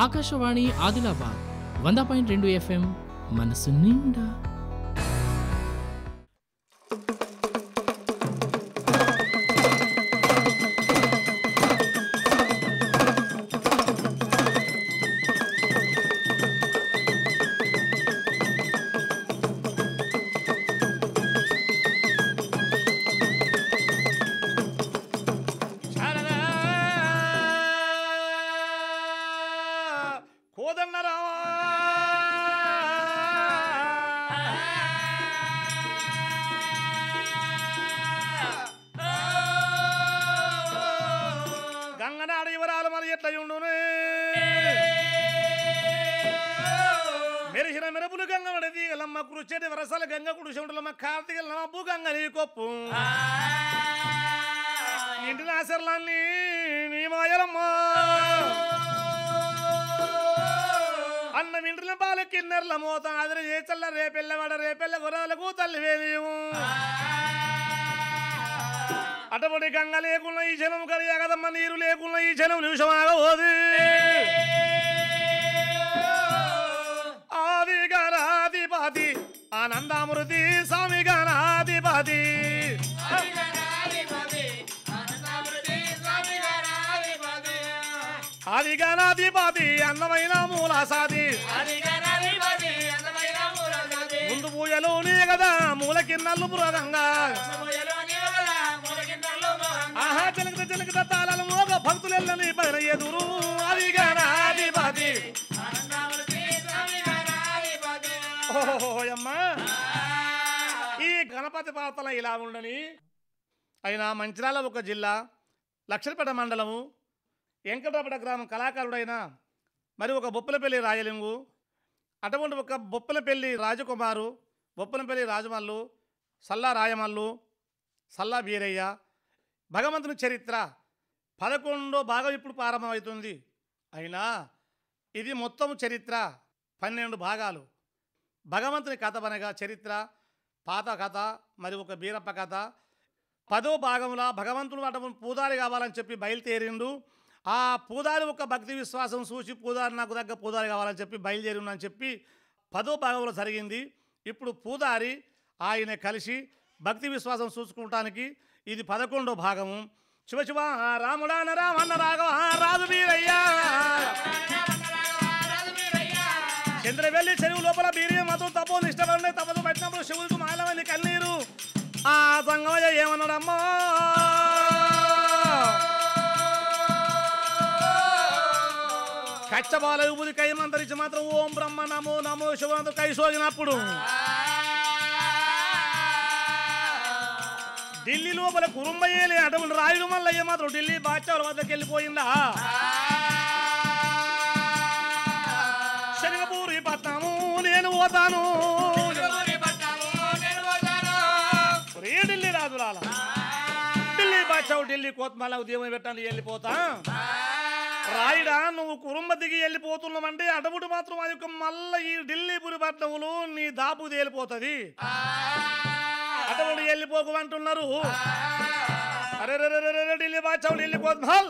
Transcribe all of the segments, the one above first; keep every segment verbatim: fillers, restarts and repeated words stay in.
ఆకాశవాణి ఆదిలాబాద్ వంద పాయింట్ రెండు ఎఫ్ఎం మనసు నిండా. గంగనాడు వివరాలు మరి ఎట్లా ఉండునే మెరిసిన మెరుపులు గంగ తీగలమ్మ కురుచేటి వరసల గంగ కుడుచుంటులమ్మ కార్తీకలమ్మ అబ్బు గంగ నీ కొప్పు ఇంటి నాశర్లన్నీ నీ మాయలమ్మ అన్న ఇంటిన పాలు కిన్నెర్ల మోత అదిరి ఏ చల్ల రేపెల్లవాడ రేపెల్ల గురాలకు తల్లి వేలియము అటువంటి గంగ లేకున్న ఈ జనం కలియ కదమ్మ నీరు లేకున్న ఈ జనం నిమిషమాగబోదు ఆది గణాధిపతి ఆనందామృతి స్వామి గణాధిపతి ఆది గణాధిపతి అందమైన మూలాసాది ముందు పూజలు నీ కదా మూల కిన్నల్లు పురోగంగా ఆహా చిలకత చిలకత తాళాలు మోగ భక్తులెల్లని పైన ఎదురు అది గణాధిపతి ఓహోయమ్మా ఈ గణపతి పాత్ర ఇలా ఉండని అయినా మంచిర్యాల ఒక జిల్లా లక్షలపేట మండలము వెంకటరపట గ్రామం కళాకారుడైన మరి ఒక బొప్పలపల్లి రాయలింగు అటువంటి ఒక బొప్పలపల్లి రాజకుమారు బొప్పలపల్లి రాజమల్లు సల్లా రాయమల్లు సల్లా బీరయ్య భగవంతుని చరిత్ర పదకొండో భాగం ఇప్పుడు ప్రారంభమవుతుంది. అయినా ఇది మొత్తం చరిత్ర పన్నెండు భాగాలు. భగవంతుని కథ అనగా చరిత్ర పాత కథ మరి ఒక బీరప్ప కథ. పదో భాగంలో భగవంతుడు అటువంటి పూదారి కావాలని చెప్పి బయలుదేరిండు. ఆ పూదారి ఒక భక్తి విశ్వాసం చూసి పూదారి నాకు దగ్గర పూదారి కావాలని చెప్పి బయలుదేరిండు అని చెప్పి పదో భాగంలో జరిగింది. ఇప్పుడు పూదారి ఆయన కలిసి భక్తి విశ్వాసం చూసుకుంటానికి ఇది పదకొండో భాగము. శివ శివ రాముడాన రామన్న రాఘవ రాజు వీరయ్యా చంద్రవెల్లి చెరువు లోపల బీరియం మతం తపో నిష్టపడి తపదు పెట్టినప్పుడు శివుడికి మాలవల్లి కన్నీరు. ఆ సంగమయ్య ఏమన్నాడమ్మా కచ్చబాల ఊది కై మంతరించి మాత్రం ఓం బ్రహ్మ నమో నమో శివంతో కై సోగినప్పుడు ఢిల్లీ లోపల కురుంబయ్యేలే అటువంటి రాయుడు మల్లయ్య మాత్రం ఢిల్లీ బాద్షాల వద్దకు వెళ్ళిపోయిందా. శనగపూరి పట్నము నేను పోతాను రే ఢిల్లీ రాజురాల ఢిల్లీ బాద్షావు ఢిల్లీ కోత్మల ఉద్యమం పెట్టాను వెళ్ళిపోతా. రాయుడా నువ్వు కురుంబ దిగి వెళ్ళిపోతున్నావంటే అడవుడు మాత్రం అది యొక్క మళ్ళీ ఈ ఢిల్లీపురి పట్నములు నీ దాపు తేలిపోతుంది. అటువంటి వెళ్ళిపోకమంటున్నారు. అరే ఢిల్లీ బాద్షావు ఢిల్లీ కోత్మల్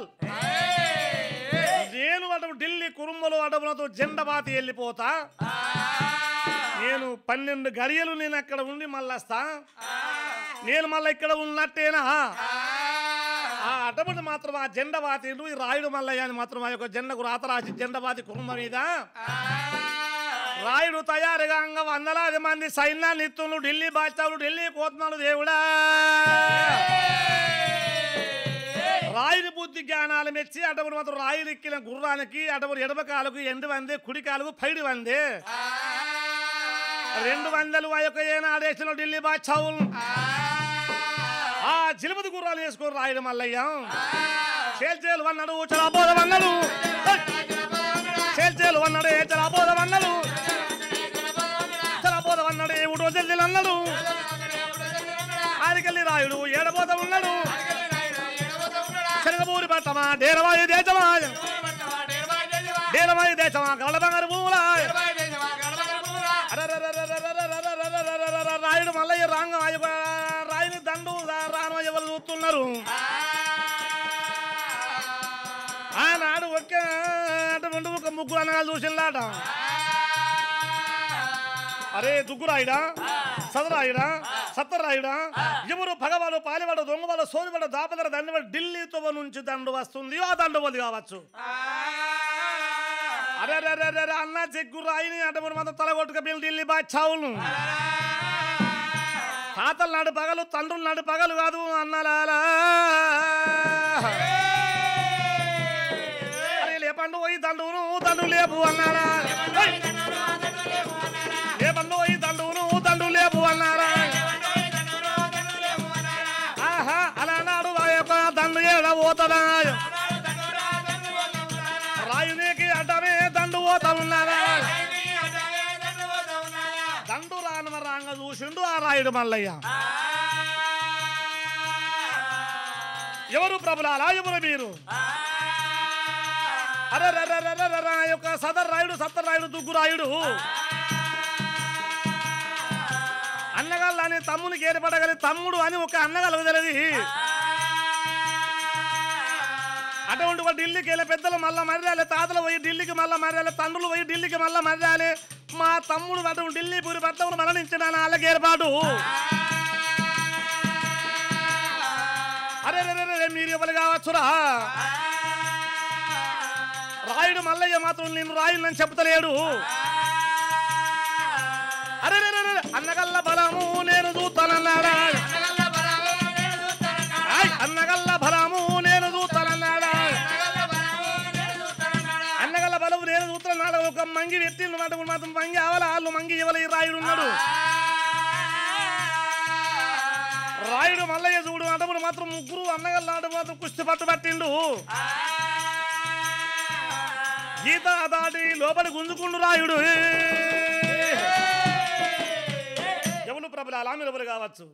నేను అటు ఢిల్లీ కురుంబలు అడవులతో జెండబాతి వెళ్ళిపోతా. నేను పన్నెండు గడియలు నేను అక్కడ ఉండి మళ్ళీ వస్తా. నేను మళ్ళీ ఇక్కడ ఉన్నట్టేనా ఆ అటువంటి మాత్రం ఆ జెండా బాతిండు ఈ రాయుడు మల్లయ్య అని మాత్రం ఆ యొక్క జెండకు రాత రాసి జెండబాతి కుటుంబం మీద రాయుడు తయారుగా వందలాది మంది సైన్యాన్ని ఇత్తులు ఢిల్లీ బాద్షావులు ఢిల్లీ కోత్నాడు దేవుడా. రాయుడి బుద్ధి జ్ఞానాలు మెచ్చి అటువంటి మాత్రం రాయుడు ఎక్కిన గుర్రానికి అటువంటి ఎడమ కాలుకు ఎండు వందే కుడి కాలుకు పైడి వందే రెండు వందలు ఆ యొక్క ఏనాడేసిన ఢిల్లీ బాద్షావులు ఆ జిలుపతి గుర్రాలు వేసుకొని రాయుడు మల్లయ్య చేల్చేలు అన్నాడు చలాబోధం అన్నాడు చేల్చేలు అన్నాడు ఏ చలాబోధం అన్నాడు చలాబోధం అన్నాడు ఏ ఊటో జల్దీలు అన్నాడు ఆరికెళ్ళి రాయుడు ఏడబోధం ఉన్నాడు శనగపూరి పట్టమా డేరవాయి దేశమా డేరవాయి దేశమా గళ్ళ బంగారు భూములా రాయుడు మల్లయ్య రాంగ రాయుని దండు రాను ఎవరు చూస్తున్నారు. ఆనాడు ఒక అటువంటి ఒక ముగ్గురు అన్నగారు చూసిందాట అరే దుగ్గురాయుడా సదరాయుడా సత్తరాయుడా ఎవరు పగవాడు పాలివాడు దొంగవాడు సోనివాడు దాపదర దండవాడు ఢిల్లీతో నుంచి దండు వస్తుంది ఆ దండవది కావచ్చు అరే అరే అరే అన్న చెగ్గురాయిని అటువంటి మాత్రం తలగొట్టుక పిల్లలు ఢిల్లీ బాచావులు తాతల నాడు పగలు తండ్రుల నాడు పగలు కాదు అన్నలాలా లేపండు పోయి దండును దండు లేపు అన్నారా లేపండు పోయి దండును దండు లేపు అన్నారా ఆహా అలా నాడు ఆ యొక్క దండు ఏడ పోతదా రాయునికి అడ్డమే దండు పోతా ఉన్నారా దండు రాను రాంగ చూసిండు ఆ రాయుడు మల్లయ్య ఎవరు ప్రభులాలా ఎవరు మీరు అరే యొక్క సదర్ రాయుడు సత్తర్ రాయుడు దుగ్గు రాయుడు అన్నగాళ్ళని తమ్మునికి ఏర్పడగలి తమ్ముడు అని ఒక అన్నగాళ్ళకు తెలియదు అటువంటి ఒక ఢిల్లీకి వెళ్ళే పెద్దలు మళ్ళా మర్యాలి తాతలు పోయి ఢిల్లీకి మళ్ళా మర్యాలి తండ్రులు పోయి ఢిల్లీకి మళ్ళా మర్యాలి మా తమ్ముడు అటువంటి ఢిల్లీ పూరి పట్టణం మరణించిన వాళ్ళకి ఏర్పాటు అరే మీరు ఎవరు కావచ్చురా రాయుడు మల్లయ్య మాత్రం నేను రాయుడు చెప్తలేడు అరే అన్నగల్ల బలము నేను చూస్తానన్నాడా అన్నగల్ల బలము నేను చూస్తానన్నాడా అన్నగల్ల బలము నేను చూస్తున్నాడు ఒక మంగి వ్యక్తి మాత్రం మంగి అవల వాళ్ళు మంగి ఇవ్వలే రాయుడు ఉన్నాడు రాయుడు మల్లయ్య చూడు అటప్పుడు మాత్రం ముగ్గురు అన్నగల్ల ఆడు మాత్రం కుస్తీ పట్టు పట్టిండు గీత దాటి లోపలి గుంజుకుండు రాయుడు ఎవరు ప్రభులు అలా మీరు ఎవరు కావచ్చు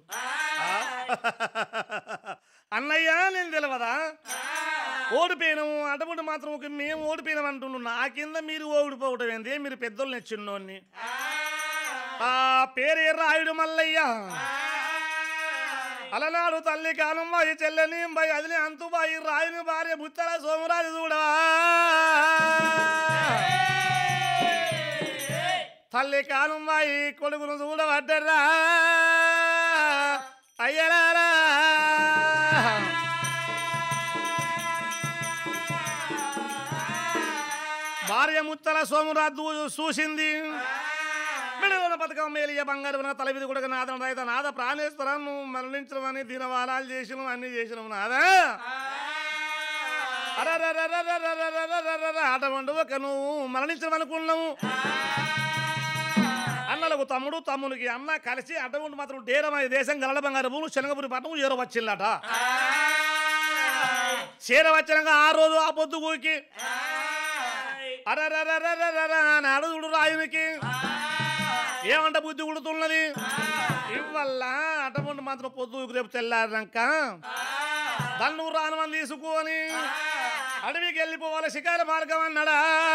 అన్నయ్య నేను తెలియదా ఓడిపోయినాము అటువంటి మాత్రం ఒక మేము ఓడిపోయినాం అంటున్నాం నా కింద మీరు ఓడిపోవటం ఏంది మీరు పెద్దోళ్ళు నెచ్చిన్నోన్ని ఆ పేరు రాయుడు మల్లయ్య అలనాడు తల్లి కాలం బాయి చెల్లని బాయి అదిని అంతు బాయి రాయుని భార్య బుత్తల సోమరాజు చూడా తల్లి కాలం బాయి కొడుకును చూడబడ్డరా అయ్యరారా భార్య ముత్తల సోమరాజు చూసింది విడుదల పథకం మేలియ బంగారు తల మీద కూడా నాదం రైత నాద ప్రాణేశ్వర నువ్వు మరణించడం అని దినవారాలు చేసినాం అన్ని చేసినాం నాదా అటువంటి ఒక నువ్వు మరణించడం అనుకున్నావు అన్నలకు తమ్ముడు తమ్మునికి అన్న కలిసి అటువంటి మాత్రం డేరమై దేశం గలడ బంగారు భూములు శనగపురి పట్టణం ఏరో వచ్చిందట చీర వచ్చినాక ఆ రోజు ఆ పొద్దు కూకి అరరరరరర చూడు రాయునికి ఏమంట బుద్ధి కుడుతున్నది ఇవల్ల అటువంటి మాత్రం పొద్దు రేపు తెల్లారినాక దన్ను రాను తీసుకొని అడవికి వెళ్ళిపోవాలి శిఖార మార్గం అన్నాడా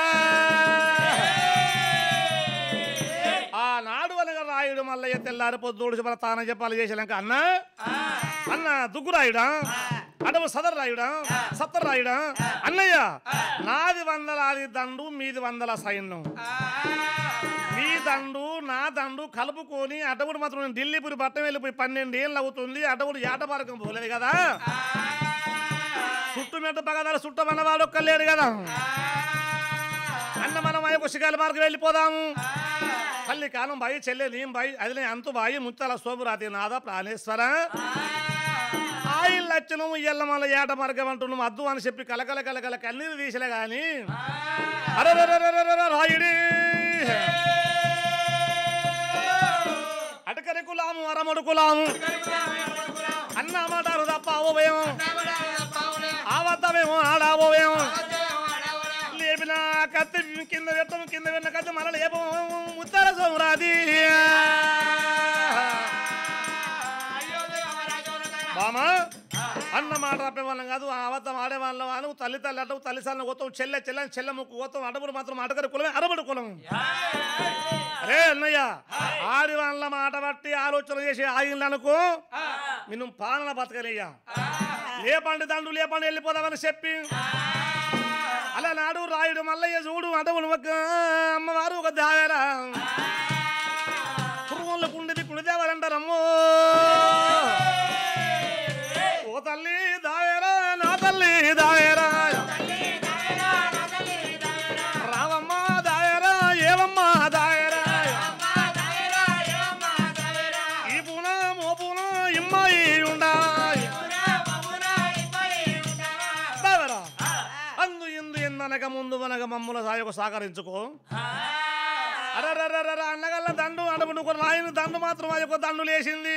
ఆ నాడు అనగా రాయుడు మల్లయ్య తెల్లారి పొద్దుడు చెప్పాలి తాన చెప్పాలి చేసాక అన్న అన్న దుగ్గురాయుడా అడవు సదర్ రాయుడా సత్తర్ రాయుడా అన్నయ్య నాది వందలాది దండు మీది వందల సైన్యం మీ దండు నా దండు కలుపుకొని అటవుడు మాత్రం ఢిల్లీపురి పట్టణం వెళ్ళిపోయి పన్నెండు ఏళ్ళు అవుతుంది అటవుడు ఏట మార్గం పోలేదు కదా చుట్టుమెట్టు పగదారు చుట్టమన్నవాడు ఒక్కలేడు కదా అన్న మనం అయ్యొక్క శిఖాల మార్గం వెళ్ళిపోదాము తల్లి కాలం బాయి చెల్లె నీ బాయి అది అంతు బాయి ముత్తాల శోభరాతి నాద ప్రాణేశ్వర ఆయిల్ లచ్చను ఇయ్యల్ల మళ్ళీ ఏట మార్గం అంటున్నాం అద్దు అని చెప్పి కలకల కలకల కన్నీరు తీసలే గాని అరే రాయుడి అటకరి కులాము అరమడు కులాము అన్న మాటారు తప్ప అవోవేమో ఆవద్దమేమో ఆడావోవేమో లేపిన కత్తి కింద పెట్టం కింద పెట్టిన కత్తి మళ్ళీ లేపో ఉత్తర సోమరాది బామా అన్న మాట ఆపేవాళ్ళం కాదు ఆ అబద్ధం ఆడేవాళ్ళం అని తల్లి తల్లి అటవు తల్లి సార్లు పోతాం చెల్లె చెల్లెని చెల్లె ముక్కు పోతాం అడవుడు మాత్రం అటకరి కులమే అరబడి కులం అరే అన్నయ్య ఆడి వాళ్ళ మాట బట్టి ఆలోచన చేసి ఆగిళ్ళు అనుకో నిన్ను పాలన బతకనయ్యా లేపండి దండు లేపండి వెళ్ళిపోదామని చెప్పి అలనాడు రాయుడు మల్లయ్య చూడు అడవులు ఒక అమ్మవారు ఒక దాయరా పురుగుల కుండిది కుడిదేవరంటారమ్మో ఓ తల్లి దాయరా నా తల్లి దాయరా రావమ్మ దాయరా ఏవమ్మ దాయరా ఈ పూన మో పూన ఇమ్మాయి ఉండా అందు ఇందు ఎందనక ముందు వనక మమ్ముల సాయకు సహకరించుకో అరరరర అన్నగల్ల దండు అడవునుకు రాయిని దండు మాత్రం ఆ యొక్క దండు లేచింది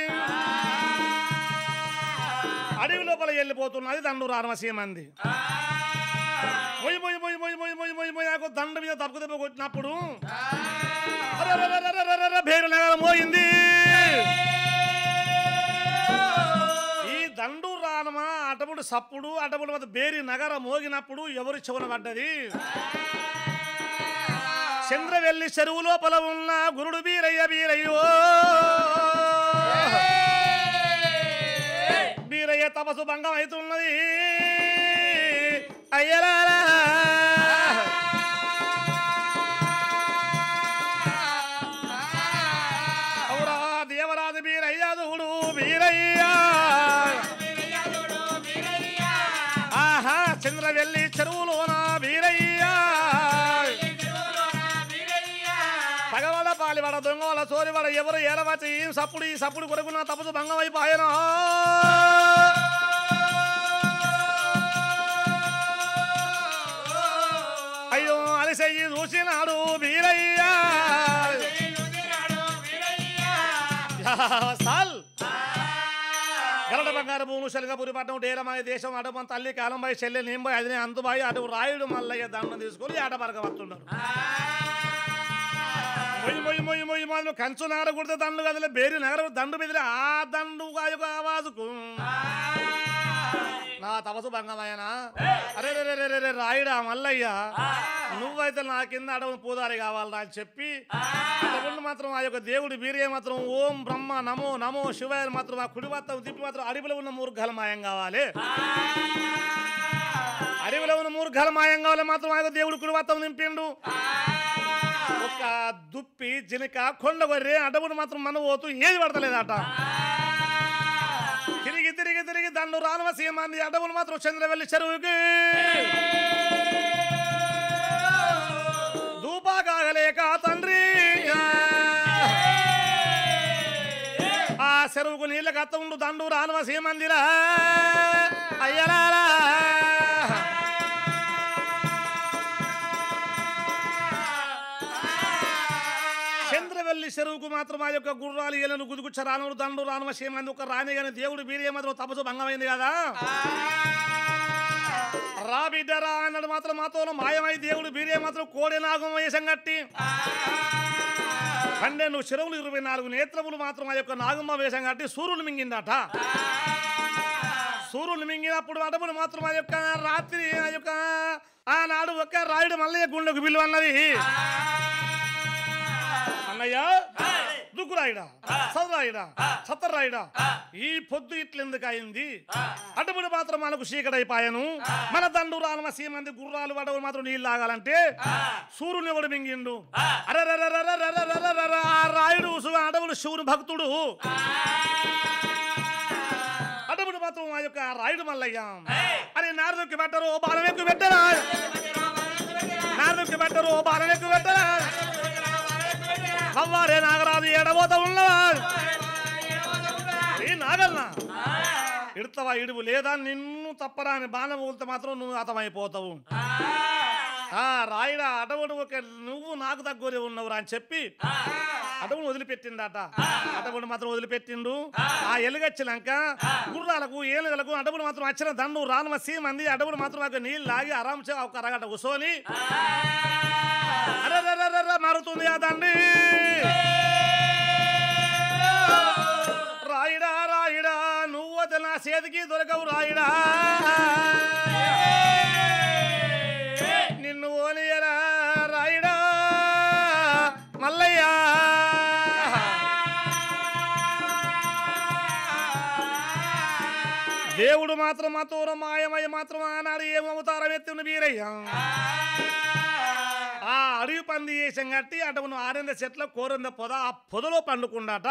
అడవి లోపల వెళ్ళిపోతున్నది దండు రారమసీమంది మొయ్యి మొయ్యి మొయ్యి మొయ్యి మొయ్యి మొయ్యి మొయ్యి మొయ్యి ఆ దండు మీద తప్పు దెబ్బ కొట్టినప్పుడు భేరు నెల మోయింది ఈ దండు రానమా అటముడు సప్పుడు అటముడు మీద బేరి నగర మోగినప్పుడు ఎవరు చెవున పడ్డది చంద్రవెల్లి చెరువు లోపల ఉన్న గురుడు బీరయ్య బీరయ్యో బీరయ్య తపసు భంగం అవుతున్నది అయ్యరా అవురా దేవరాజు బీరయ్య దూడు బీరయ్య ఆహా చంద్రవెల్లి చెరువులోన బీరయ్య పగవాడ పాలివాడ దొంగవాడ సోరివాడ ఎవరు ఏలవచ్చి ఈ సప్పుడు ఈ సప్పుడు కొరకున్న తపసు భంగం అయిపోయాను అయ్యో అలిసయ్యి చూసినాడు బీరయ్య సాల్ గరడ బంగారు భూములు శలిగపురి పట్టణం డేరమాయ దేశం అటు తల్లి కాలంబాయి చెల్లె నేంబాయి అది అంతుబాయి అటు రాయుడు మల్లయ్య దండం తీసుకొని ఆట బరక వస్తున్నారు మొయ్యి మొయ్యి మొయ్యి మొయ్యి మొదలు కంచు నగర కొడితే దండు కదిలే బేరి నగర దండు బెదిరి ఆ దండు యొక్క ఆవాజుకు నా తపసు భంగమాయనా అరే రే రే రే రాయుడా మల్లయ్య నువ్వైతే నా కింద అడవులు పూదారి కావాలరా అని చెప్పి అడవులు మాత్రం ఆ యొక్క దేవుడి వీర్య మాత్రం ఓం బ్రహ్మ నమో నమో శివాయ మాత్రం ఆ కుడి మాత్రం తిప్పి మాత్రం అడవిలో ఉన్న మూర్ఘల మాయం కావాలి అడవిలో ఉన్న మూర్ఘల మాయం కావాలి మాత్రం ఆ యొక్క దేవుడు కుడి మాత్రం నింపిండు ఒక దుప్పి జినక కొండ గొర్రె అడవుడు మాత్రం మన పోతూ ఏది పడతలేదట తిరిగి తిరిగి తిరిగి దండు రానవ సీమంది అడవులు మాత్రం చంద్రవెల్లి చెరువుకి దూపా కాగలేక తండ్రి ఆ చెరువుకు నీళ్ళ కత్త ఉండు దండు రానవ సీమందిరా అయ్యరారా చంద్రవెల్లి చెరువుకు మాత్రం ఆ యొక్క గుర్రాలు ఏలను గుదుగుచ్చ రానుడు దండు రానువ సేమంది ఒక రాని గాని దేవుడు వీర్య మాత్రం తపసు భంగమైంది కదా రా బిడ్డరా అన్నాడు మాత్రం మాతో మాయమై దేవుడు వీర్య మాత్రం కోడి నాగం వేషం కట్టి పన్నెండు చెరువులు ఇరవై నాలుగు నేత్రములు మాత్రం ఆ యొక్క నాగమ్మ వేషం కట్టి సూర్యులు మింగిందట సూర్యులు మింగినప్పుడు అడవులు మాత్రం ఆ యొక్క రాత్రి ఆ యొక్క ఆనాడు ఒక రాయుడు మల్లయ్య గుండెకు విలువ అన్నది అన్నయ్య దుగ్గురాయుడా సదరాయుడా సత్తరాయుడా ఈ పొద్దు ఇట్లెందుకు అయింది అటుముడు మాత్రం మనకు చీకటైపాయను మన దండు రానమ సీమంది గుర్రాలు అడవులు మాత్రం నీళ్ళు తాగాలంటే సూర్యుని ఎవడు మింగిండు అరరరరరరరరరర ఆ రాయుడు అడవులు శివుని భక్తుడు అటుముడు మాత్రం ఆ యొక్క రాయుడు మల్లయ్య అరే నారదుకి పెట్టరు బాణం ఎక్కువ పెట్టరా నారదుకి పెట్టరు బాణం ఎక్కువ పెట్టరా అవ్వారే నాగరాజు ఎడబోత ఉన్నవా ఈ నాగల్నా ఇడతావా ఇడువు లేదా నిన్ను తప్పరా అని బాణం ఊలితే మాత్రం నువ్వు హతమైపోతావు ఆ రాయుడా అడవుడు ఒక నువ్వు నాకు దగ్గరే ఉన్నవురా అని చెప్పి అడవును వదిలిపెట్టిండట అడవుడు మాత్రం వదిలిపెట్టిండు ఆ ఎలుగచ్చినాక గుర్రాలకు ఏనుగలకు అడవుడు మాత్రం వచ్చిన దండు రానుమ సీమంది అడవుడు మాత్రం ఒక నీళ్ళు లాగి ఆరాంసే ఒక అరగట కూసోని అరరరరర మారుతుంది ఆ దండి రాయుడా రాయుడా నువ్వు వదిలి నా చేతికి దొరకవు రాయుడా నిన్ను ఓనియరా రాయుడా మల్లయ్య దేవుడు మాత్రం మాతోర మాయమై మాత్రం ఆనాడు ఏమవుతారం ఎత్తున వీరయ్య ఆ అడవి పంది వేసం కట్టి అటవును ఆరింద చెట్ల కోరింద పొద ఆ పొదలో పండుకుండాట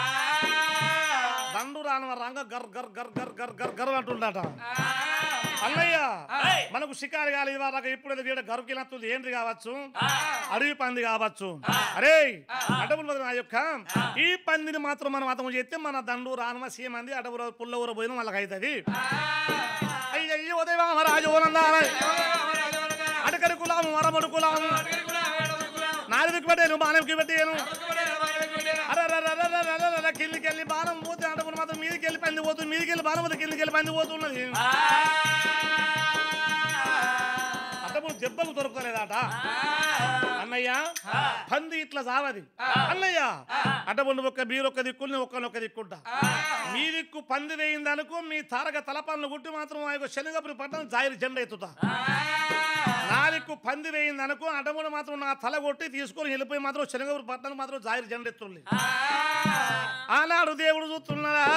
దండు రాను రంగ గర్ గర్ గర్ గర్ గర్ గర్ గర్ అంటుండట అన్నయ్య మనకు షికారు కాలి ఇవాళ ఇప్పుడు వీడ గరుకినత్తుంది ఏంటి కావచ్చు అడవి పంది కావచ్చు అరే అడవులు ఆ యొక్క ఈ పందిని మాత్రం మనం అతము చేస్తే మన దండు రానుమ సీమంది అడవుల పుల్ల ఊర పోయిన వాళ్ళకి అవుతుంది అయ్యో ఉదయరాజు అడకరి కులాము వరమడు కులాము నాలుగుకి పెట్టాను బాణంకి పెట్టాను అరే కిందికి వెళ్ళి బాణం పోతే అడవులు మాత్రం మీదికి వెళ్ళి పంది పోతుంది మీదికి వెళ్ళి బాణం పోతే కిందికి వెళ్ళి పంది పోతున్నది అడవులు దెబ్బకు దొరకలేదట అన్నయ్య పంది ఇట్లా సావది అన్నయ్య అడవులు ఒక్క మీరొక్క దిక్కుల్ని ఒక్కనొక్క దిక్కుంటా మీ దిక్కు పంది వేయింది అనుకో మీ తారక తలపన్ను గుట్టి మాత్రం ఆ యొక్క శనగపురి పట్టణం జాయిరి జెండా ఎత్తుతా నా దిక్కు పంది వేయింది అనుకో అడవులు మాత్రం నా తల కొట్టి తీసుకొని వెళ్ళిపోయి మాత్రం శనగపురి పట్టణం మాత్రం జాయిరి జెండా ఎత్తుంది ఆనాడు దేవుడు చూస్తున్నాడా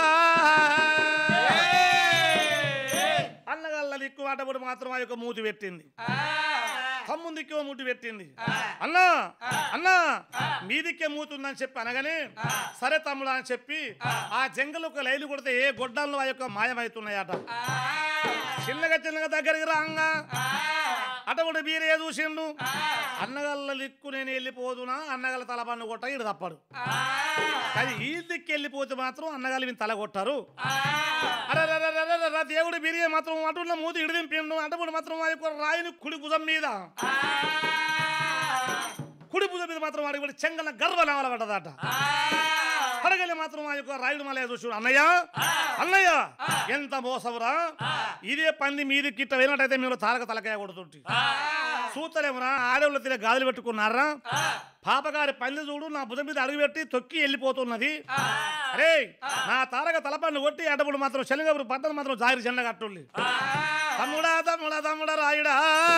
అన్నగల్ల దిక్కు అడవుడు మాత్రం ఆ యొక్క మూతి పెట్టింది తమ్ముని దిక్కు మూతి పెట్టింది అన్నా అన్నా మీ దిక్కే మూతుందని చెప్పి అనగానే సరే తమ్ముడు అని చెప్పి ఆ జంగలు ఒక లైలు కొడితే ఏ గొడ్డల్లో ఆ యొక్క మాయమవుతున్నాయట చిన్నగా చిన్నగా దగ్గరికి రాంగా అటవుడు బీరే చూసిండు అన్నగల్ల దిక్కు నేను వెళ్ళిపోదునా అన్నగల్ల తల పన్ను కొట్ట ఇడు తప్పడు కానీ ఈ దిక్కు వెళ్ళిపోతే మాత్రం అన్నగాళ్ళు వీని తల కొట్టారు అరే దేవుడు బీరే మాత్రం అటున్న మూతి ఇడిదింపిండు అటవుడు మాత్రం ఆ యొక్క రాయిని కుడి భుజం మీద కుడి భుజం మీద మాత్రం వాడికి చెంగన గర్వ నావలబడ్డదట పడగలి మాత్రం ఆ యొక్క రాయుడు మలయ చూసు అన్నయ్య అన్నయ్య ఎంత మోసవురా ఇదే పంది మీది కిట్ట పోయినట్టయితే మీరు తారక తలకాయ కొడుతుంటే చూస్తలేమురా ఆడవులు తినే గాజులు పెట్టుకున్నారా పాపగారి పంది చూడు నా భుజం మీద అడుగు పెట్టి తొక్కి వెళ్ళిపోతున్నది అరే నా తారక తలపన్ను కొట్టి అడవుడు మాత్రం శనగపురి పట్టణం మాత్రం జాయిరి జెండా కట్టుండి తమ్ముడా తమ్ముడా తమ్ముడా రాయుడా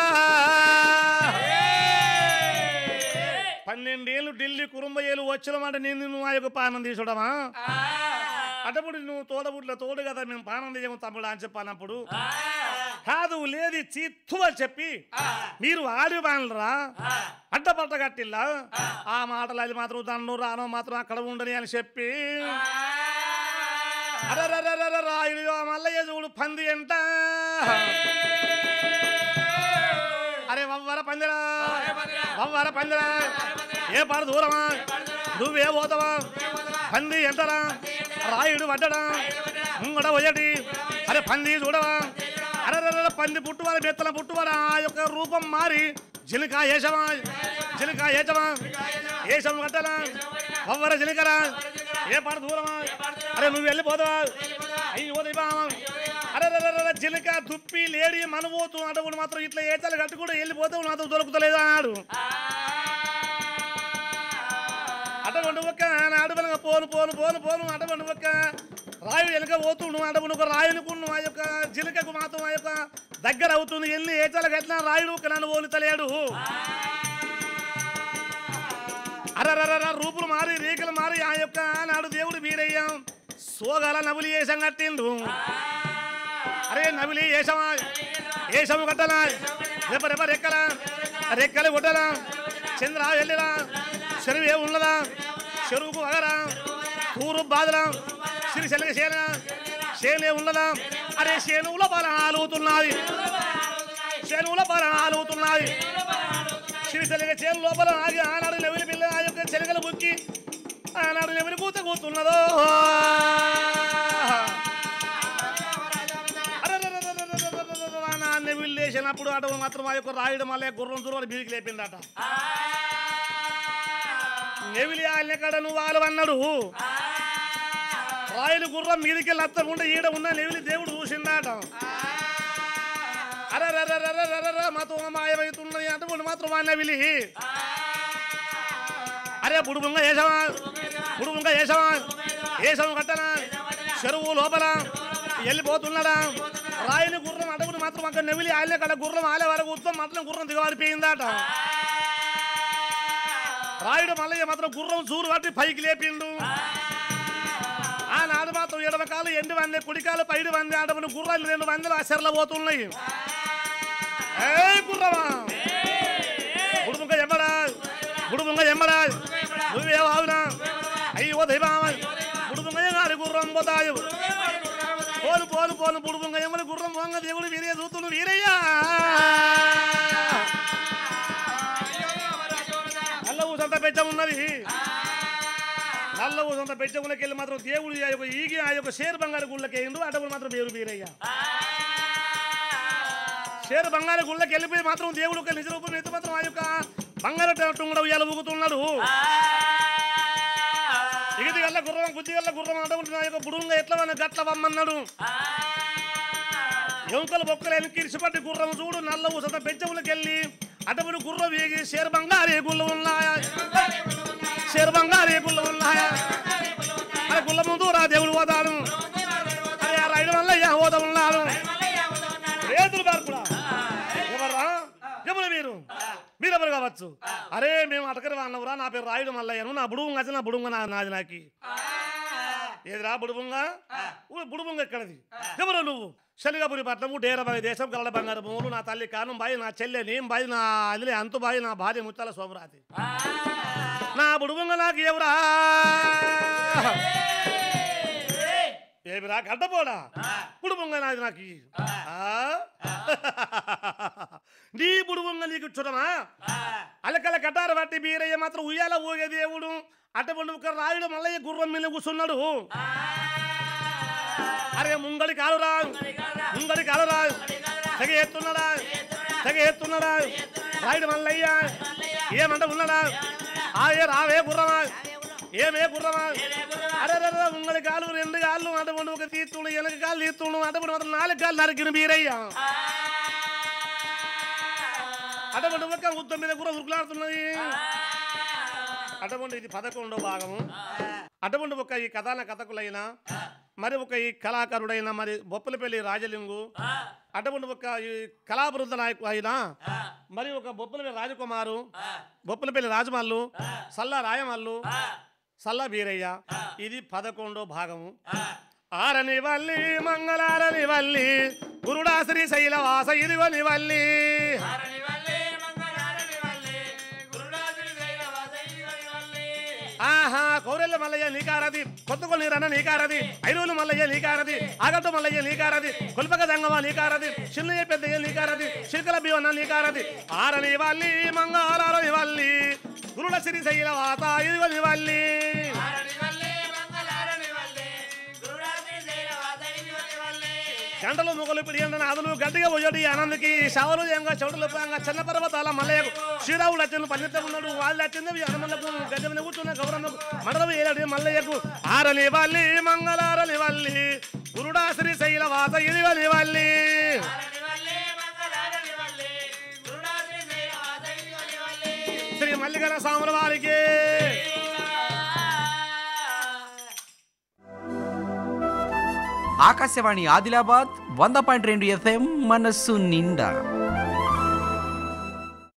పన్నెండేళ్ళు ఢిల్లీ కుటుంబేళ్ళు వచ్చినమాట నేను నువ్వు ఆ యొక్క పానం తీసుడమా అటప్పుడు నువ్వు తోడబుట్ల తోడు కదా మేము పానం తీయము తమ్ముడు అని చెప్పానప్పుడు కాదు లేదు చిత్తు అని చెప్పి మీరు ఆడి బాణలరా అడ్డపట్ట కట్టిల్లా ఆ మాటలు అది మాత్రం దండు రాను మాత్రం అక్కడ ఉండని అని చెప్పి అరే రాయుడు మల్లయ్య చూడు పంది ఎంత అరే వవ్వర పందిరా వవ్వర పందిరా ఏ పాడు దూరమా నువ్వే పోతావా పంది ఎంతరా రాయుడు పడ్డడా ముంగడ పోయటి అరే పంది చూడవా అరే పంది పుట్టువాడ బెత్తల పుట్టువాడ ఆ యొక్క రూపం మారి జిలికా ఏషమా జిలికా ఏచమా ఏషం కట్టలా వవ్వర జిలికరా ఏ పాడు దూరమా అరే నువ్వు వెళ్ళిపోతావా అయ్యి పోతా అరే జిలిక దుప్పి లేడి మనబోతు అడవుడు మాత్రం ఇట్లా ఏచాలు కట్టుకుంటూ వెళ్ళిపోతావు నాతో దొరుకుతలేదు అన్నాడు అటువంటి ఒక్క అడవులుగా పోను పోను పోను పోను అటువంటి ఒక్క రాయు వెనుక పోతుండు అడవును ఒక రాయునుకును ఆ యొక్క జిలికకు మాత్రం ఆ యొక్క దగ్గర అవుతుంది వెళ్ళి ఏచాలు కట్టినా రాయుడు ఒక నన్ను పోలుతలేడు అరరర రూపులు మారి రేఖలు మారి ఆ యొక్క నాడు దేవుడు వీరయ్య సోగాల నవ్వులు వేసం కట్టిండు అరే నవిలి ఏసమా ఏసము కట్టలా రెప రెప రెక్కలా రెక్కలు కొట్టలా చంద్ర వెళ్ళిరా చెరువు ఏ ఉన్నదా చెరువుకు అగరా ఊరు బాధరా సిరి శనగ సేన సేనే ఉన్నదా అరే శేనువుల బలం ఆలుగుతున్నది శేనువుల బలం ఆలుగుతున్నది సిరి శనగ చేను లోపల ఆగి ఆనాడు నెవిలి పిల్ల ఆ యొక్క శనగలు బుక్కి ఆనాడు నెవిలి కూత కూతున్నదో నెవిలి లేచినప్పుడు అటవు మాత్రం ఆ యొక్క రాయుడు మళ్ళీ గుర్రం దుర్వలు బీరికి లేపిందట నెవిలి ఆయన కాడ నువ్వు వాళ్ళు అన్నాడు రాయుడు గుర్రం మీదికి లత్తకుండా ఈడ ఉన్న నెవిలి దేవుడు చూసిందాట అరే మాతో మాయమవుతున్నది అటువంటి మాత్రం ఆ నెవిలి అరే బుడుబుంగ వేసవా బుడుబుంగ వేసవా వేసవం కట్టనా చెరువు లోపల వెళ్ళిపోతున్నాడా రాయుని గుర్రం అడవుని మాత్రం అక్కడ నెవిలి ఆలే కాడ గుర్రం ఆలే వరకు ఉత్తం మాత్రం గుర్రం దిగవారిపోయిందట రాయుడు మల్లయ్య మాత్రం గుర్రం చూరు పట్టి పైకి లేపిండు ఆనాడు మాత్రం ఎడమ కాలు ఎండు వందే కుడికాలు పైడి వందే ఆడమని గుర్రాలు రెండు వందలు అసెర్ల పోతున్నాయి. ఏ గుర్రమా గుడుముంగ ఎమ్మడా గుడుముంగ ఎమ్మడా నువ్వే వావునా అయ్యో దైవమా గుడుముంగ గారి గుర్రం పోతాయి పోను పోను పోను బుడుముంగ ఎమ్మడి గుర్రం పోంగ దేవుడు వీరే చూతును వీరయ్యా నల్ల ఊసంత పెద్ద ఉన్నది. నల్ల ఊసంత పెద్ద గుళ్ళకి వెళ్ళి మాత్రం దేవుడు ఆ యొక్క ఈగి ఆ యొక్క షేర్ బంగారు గుళ్ళకి వేయండు అటప్పుడు మాత్రం దేవుడు వీరయ్యా షేర్ బంగారు గుళ్ళకి వెళ్ళిపోయి మాత్రం దేవుడు ఒక నిజ రూపం ఎత్తు మాత్రం ఆ యొక్క బంగారు టుంగడ ఉయ్యాల ఊగుతున్నాడు. ఇగది గల్ల గుర్రం బుద్ధి గల్ల గుర్రం అటువంటి నా యొక్క బుడుంగ ఎట్లా గట్ల వమ్మన్నాడు. ఎముకలు బొక్కలు వెళ్ళి కిరిసిపట్టి గుర్రం చూడు నల్ల ఊసంత పెంచములకి వెళ్ళి అటప్పుడు గుర్రం వేగి షేర్ బంగారు గుళ్ళు ఉన్నాయా షేర్ బంగారు గుళ్ళు ఉన్నాయా అరే గుళ్ళ ముందు రా దేవుడు పోతాడు అరే ఆ రైలు వల్ల హోదా ఉన్నాడు రేతులు బార్కుడా ఎవర్రా ఎవరు మీరు మీరెవరు కావచ్చు. అరే మేము అటకరి అన్నవరా నా పేరు రాయుడు మల్లయ్యను నా బుడుగుంగ వచ్చి నా బుడుంగ నాది నాకి ఏదిరా బుడుబుంగ బుడుబుంగ ఎక్కడది ఎవరు నువ్వు శలిగపురి పట్నము డేరబాయి దేశం కలడ బంగారు భూములు నా తల్లి కానం బాయి నా చెల్లె నేను బాయి నా అదిలే అంతు బాయి నా భార్య ముత్తాల సోమరాతి నా బుడుబుంగ నాకు ఎవరా ఏమిరా గడ్డపోడా బుడుబుంగ నాది నాకు నీ బుడుబుంగ నీకు చూడమా అలకల కటారు బట్టి బీరయ్య మాత్రం ఉయ్యాల ఊగే దేవుడు అటువంటి ఒక రాయుడు మల్లయ్య గుర్రం మీద కూర్చున్నాడు. అరే ముంగడి కాలురా ముంగడి కాలురా తెగ ఎత్తున్నాడా తెగ ఎత్తున్నాడా రాయుడు మల్లయ్య ఏమంట ఉన్నాడా ఆవే రావే గుర్రమా ఏమే గుర్రమా అరే ముంగడి కాలు రెండు కాళ్ళు అటువంటి ఒక తీర్చుండు వెనక కాళ్ళు తీర్చుండు అటువంటి మాత్రం నాలుగు కాళ్ళు నరికిన బీరయ్య అటువంటి ఒక ఉద్దం మీద కూడా ఉరుకులాడుతున్నది. అటువంటి ఇది పదకొండో భాగము. అటువంటి ఒక ఈ కథాన కథకులైన మరి ఒక ఈ కళాకారుడైన మరి బొప్పలపల్లి రాజలింగు అటువంటి ఒక ఈ కళాబృంద నాయకు అయిన మరి ఒక బొప్పలపల్లి రాజకుమారు బొప్పలపల్లి రాజమల్లు సల్లా రాయమల్లు సల్లా బీరయ్య ఇది పదకొండో భాగము. ఆరని వల్లి మంగళారని వల్లి గురుడా శ్రీ శైలవాస ఇదిగోని వల్లి ఆహా కౌరెల్ల మల్లయ్య నీకారది కొత్తగొల్లి రన్న నీకారది ఐరూలు మల్లయ్య నీకారది ఆగట్టు మల్లయ్య నీకారది కొల్పక జంగమ నీకారది చిన్నయ్య పెద్దయ్య నీకారది శిల్కల బివన్న నీకారది ఆరని వల్లి మంగళారని వల్లి గురుడ శ్రీ శైలవాస ఇదిగోని వల్లి గంటలు మొగలు పిడియండ నాదులు గట్టిగా పోయడి ఆనందకి శవలు ఎంగా చౌటులు చిన్న పర్వతాల మల్లయ్యకు శ్రీరావుడు వచ్చిన పన్నెత్త ఉన్నాడు వాళ్ళు వచ్చింది హనుమలకు గజమిన కూర్చున్న గౌరమ్మకు మండలం ఏలాడు మల్లయ్యకు ఆరని వల్లి మంగళారని వల్లి గురుడా శ్రీ శైలవాస ఇదివలి వల్లి శ్రీ మల్లికర సాముల వారికి ఆకాశవాణి ఆదిలాబాద్ వంద పాయింట్ రెండు ఎఫ్ఎం మనస్సు నిండా